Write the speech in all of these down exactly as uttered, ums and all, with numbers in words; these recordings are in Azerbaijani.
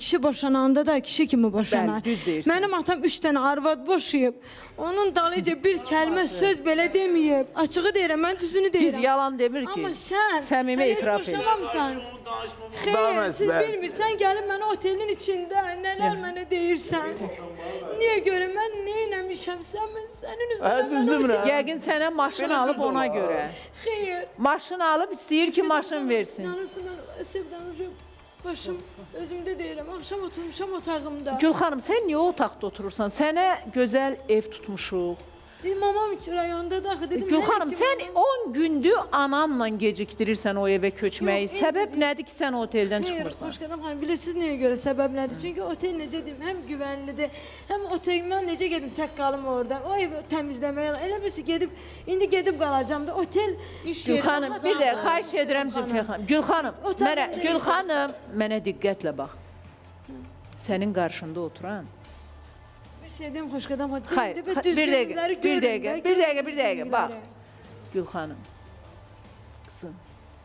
kişi boşananda da kişi kimi boşanar. Bəli, düz deyirsən. Mənim atam üç dənə arvad boşayıb. Onun dalıca bir kəlmə söz belə deməyib. Açığı deyirəm, mən düzünü deyirəm. Biz yalan demir ki. Amma sən səmimi etiraf edir. boşamamsan. Xeyr, siz bilmirsən, gəlib mənə otelin içində nələr mənə deyirsən. Niyə görə mən nə eləmişəm sən, sənin üzrə. Yəqin sənə maşın alıb ona görə. Xeyr. Maşın alıb istəyir ki, maşın versin. Nanısı mən sevdən başım özümdə deyirəm. Axşam oturmuşam otağımda. Gül xanım, sən niyə o otaqda oturursan? Sənə gözəl ev tutmuşuq. Mamam için rayonda da dedim. Gül xanım, sən on gündür ananla gecikdirirsən o evə köçməyi. Səbəb nədir ki, sən oteldən çıxmırsan? Xeyr, xoş qadam xanım, bilirsiniz niyə görə səbəb nədir? Çünki otel necə deyim, həm güvənlidir, həm otel mən necə gedim tək qalım orada. O evi təmizləməyə, elə birisi gedib, indi gedib qalacam da otel. Gül xanım, bir də xahiş edirəm Zülfiyə xanım. Gül xanım, Gül xanım, mənə diqqətlə bax. Sənin qarşında oturan. Bir şey deyim, xoş qadam xanım. Xayr, bir dəqiqə, bir dəqiqə, bir dəqiqə, bir dəqiqə, bax. Gül xanım, qızım,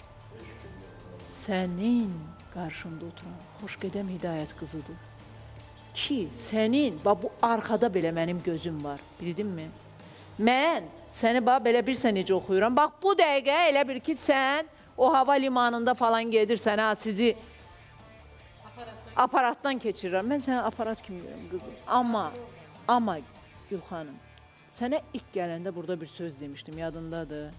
sənin qarşında oturan Xoşqədəm Hidayət qızıdır. Ki, sənin, bax bu arxada belə mənim gözüm var, bildinmi? Mən səni bax belə bilsən necə oxuyuram. Bax bu dəqiqə elə bir ki, sən o hava limanında falan gedirsən, ha, sizi aparatdan keçirirəm. Mən sənə aparat kimi görürəm, qızım. Amma, amma Gül xanım, sənə ilk gələndə burada bir söz demişdim, yadındadır.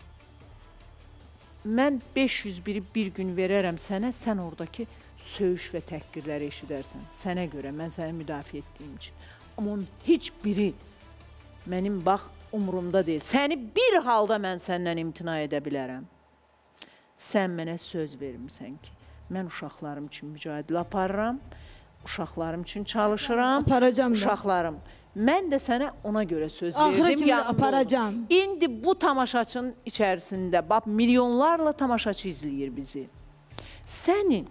Mən beş yüz biri bir gün verərəm sənə, sən oradakı söyüş və təhqirləri eşidərsən. Sənə görə, mən səni müdafiə etdiyim üçün. Amma onun heç biri mənim, bax, umurumda deyil. Səni bir halda mən səndən imtina edə bilərəm. Sən mənə söz vermirsən ki, mən uşaqlarım üçün mücadilə aparıram, uşaqlarım üçün çalışıram, aparacam uşaqlarım. Mən də sənə ona görə söz verdim. Axıra kimi aparacam. İndi bu tamaşaçının içərisində, bax, milyonlarla tamaşaçı izləyir bizi. Sənin,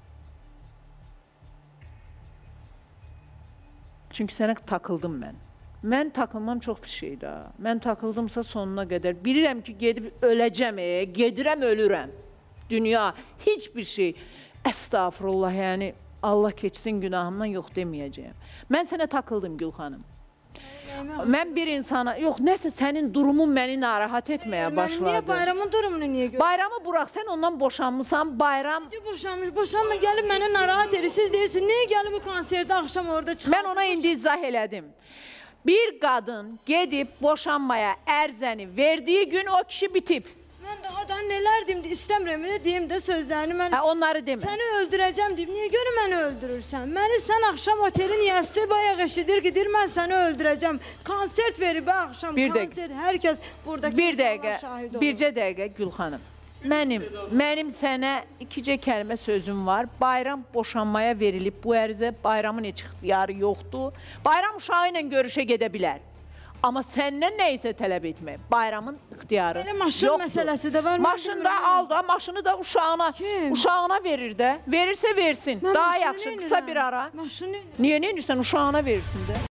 çünki sənə takıldım mən. Mən takılmam çox bir şeydir. Mən takıldımsa sonuna qədər. Bilirəm ki, gedib öləcəm, e, gedirəm, ölürəm. Dünya, heç bir şey. Əstağfurullah, yəni Allah keçsin günahımdan yox deməyəcəyəm. Mən sənə takıldım Gül xanım. Mən bir insana, yox, nəsə sənin durumun məni narahat etməyə başladı. Mən niyə bayramın durumunu niyə görürəm? Bayramı burax, sən ondan boşanmışsan, bayram... Boşanmış, boşanma gəlib mənə narahat edir. Siz deyirsiniz, niyə gəlib bu konserdə axşam orada çıxar? Mən ona indi izah elədim. Bir qadın gedib boşanmaya ərzəni verdiyi gün o kişi bitib. Mən daha da nələr deyim, istəmirəm, elə deyim də sözlərini mən... Hə, onları demə. Səni öldürəcəm deyim, niyə görə məni öldürürsən? Məni sən axşam otelin yəsi bayaq eşidir, gidir, mən səni öldürəcəm. Konsert verib axşam, konsert, hər kəs buradakı bir dəqiqə, şahid olur. Bircə dəqiqə Gül xanım. Mənim, mənim sənə ikicə kəlmə sözüm var. Bayram boşanmaya verilib bu ərizə, bayramın heç ixtiyarı yoxdur. Bayram uşağı ilə görüşə gedə bilər. Amma səndən nə isə tələb etmək, bayramın ixtiyarı yoxdur. Belə maşın məsələsi də var. Maşını da al da, maşını da uşağına, uşağına verir də. Verirsə versin. Daha yaxşı, qısa bir ara. Maşını... Niyə neyirsən, uşağına verirsin də.